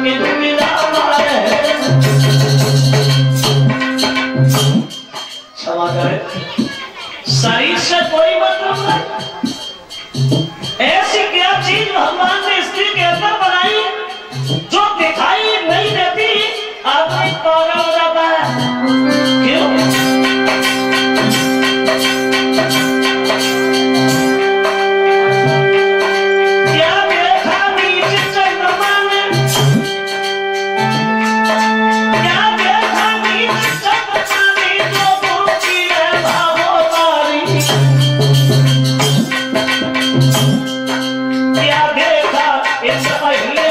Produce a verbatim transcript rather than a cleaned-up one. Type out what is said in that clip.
शरीर से कोई मतलब नहीं। ऐसी क्या चीज भगवान ने स्त्री के अंदर बनाई जो दिखाई नहीं देती, आदमी पागल हो जाता है। क्यों? क्या देखा नीच चंद्रमा में, क्या देखा नीच चंद्रमा में जो भूखी है भावोतारी, क्या देखा इस